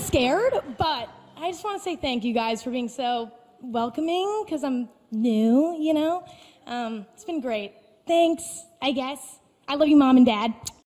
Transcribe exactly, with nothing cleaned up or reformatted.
scared, but I just want to say thank you guys for being so welcoming, because I'm new, you know? Um, it's been great. Thanks, I guess. I love you, Mom and Dad.